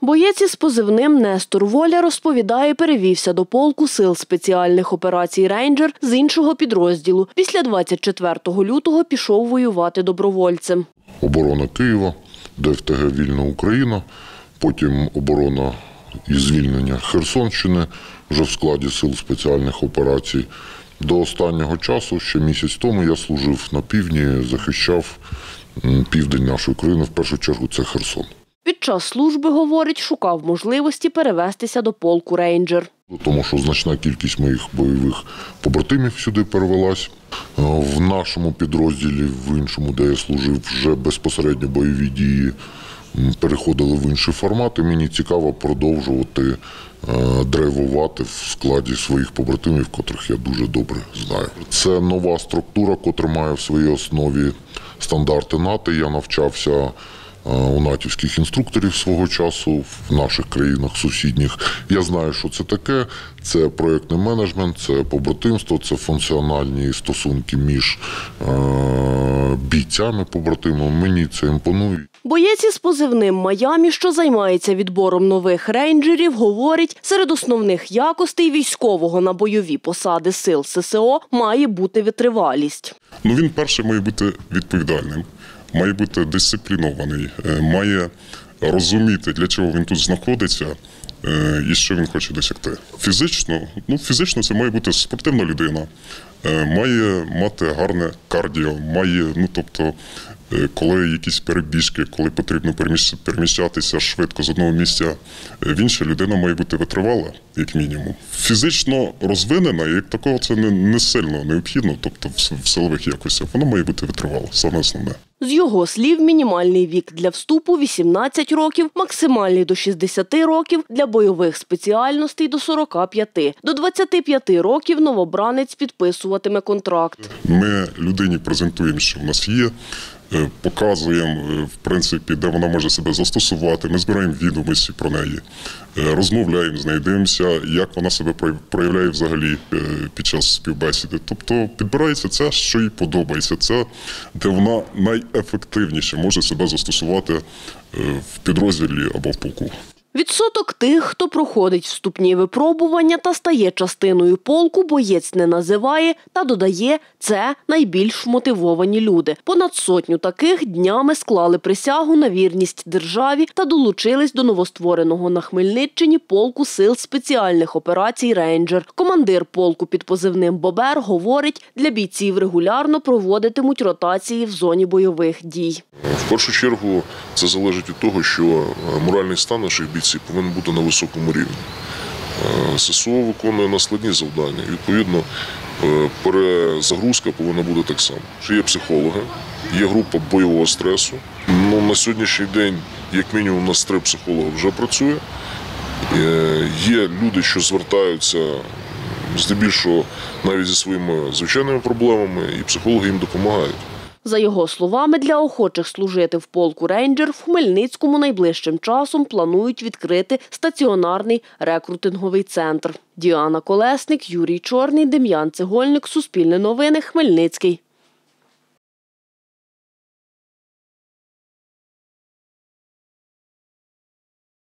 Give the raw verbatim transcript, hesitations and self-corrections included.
Боєць із позивним «Нестор Воля» розповідає, перевівся до полку сил спеціальних операцій «Рейнджер» з іншого підрозділу. Після двадцять четвертого лютого пішов воювати добровольцем. Оборона Києва, ДФТГ «Вільна Україна», потім оборона і звільнення Херсонщини вже в складі сил спеціальних операцій. До останнього часу, ще місяць тому, я служив на півдні, захищав південь нашої країни, в першу чергу це Херсон. Під час служби, говорить, шукав можливості перевестися до полку «Рейнджер». Тому що значна кількість моїх бойових побратимів сюди перевелась. В нашому підрозділі, в іншому, де я служив, вже безпосередньо бойові дії переходили в інші формати. Мені цікаво продовжувати драйвувати в складі своїх побратимів, котрих я дуже добре знаю. Це нова структура, котра має в своїй основі стандарти НАТО. Я навчався у натівських інструкторів свого часу в наших країнах сусідніх. Я знаю, що це таке. Це проєктний менеджмент, це побратимство, це функціональні стосунки між бійцями, побратимами. Мені це імпонує. Боєць із позивним «Майамі», що займається відбором нових рейнджерів, говорить, серед основних якостей військового на бойові посади сил ССО має бути витривалість. Ну, він перший має бути відповідальним, має бути дисциплінований, має розуміти, для чого він тут знаходиться і що він хоче досягти. Фізично, ну, фізично це має бути спортивна людина, має мати гарне кардіо, має, ну, тобто, коли якісь перебіжки, коли потрібно переміщатися швидко з одного місця в інше, людина має бути витривала, як мінімум. Фізично розвинена, як такого це не, не сильно необхідно, тобто в силових якостях, вона має бути витривала, саме основне. З його слів, мінімальний вік для вступу – вісімнадцять років, максимальний – до шістдесяти років, для бойових спеціальностей – до сорока п'яти. До двадцяти п'яти років новобранець підписуватиме контракт. Ми людині презентуємо, що в нас є, показуємо, в принципі, де вона може себе застосувати, ми збираємо відомості про неї, розмовляємо з нею, дивимося, як вона себе проявляє взагалі під час співбесіди. Тобто підбирається це, що їй подобається, це, де вона найефективніше може себе застосувати в підрозділі або в полку. Відсоток тих, хто проходить вступні випробування та стає частиною полку, боєць не називає та додає, це найбільш мотивовані люди. Понад сотню таких днями склали присягу на вірність державі та долучились до новоствореного на Хмельниччині полку сил спеціальних операцій «Рейнджер». Командир полку під позивним «Бобер» говорить, для бійців регулярно проводитимуть ротації в зоні бойових дій. В першу чергу це залежить від того, що моральний стан наших бійців повинен бути на високому рівні. ССО виконує наскладні завдання. Відповідно, перезагрузка повинна бути так само. Є психологи, є група бойового стресу. Ну, на сьогоднішній день, як мінімум, у нас три психологи вже працює. Є люди, що звертаються здебільшого навіть зі своїми звичайними проблемами, і психологи їм допомагають. За його словами, для охочих служити в полку «Рейнджер» в Хмельницькому найближчим часом планують відкрити стаціонарний рекрутинговий центр. Діана Колесник, Юрій Чорний, Дем'ян Цегольник, Суспільне новини, Хмельницький.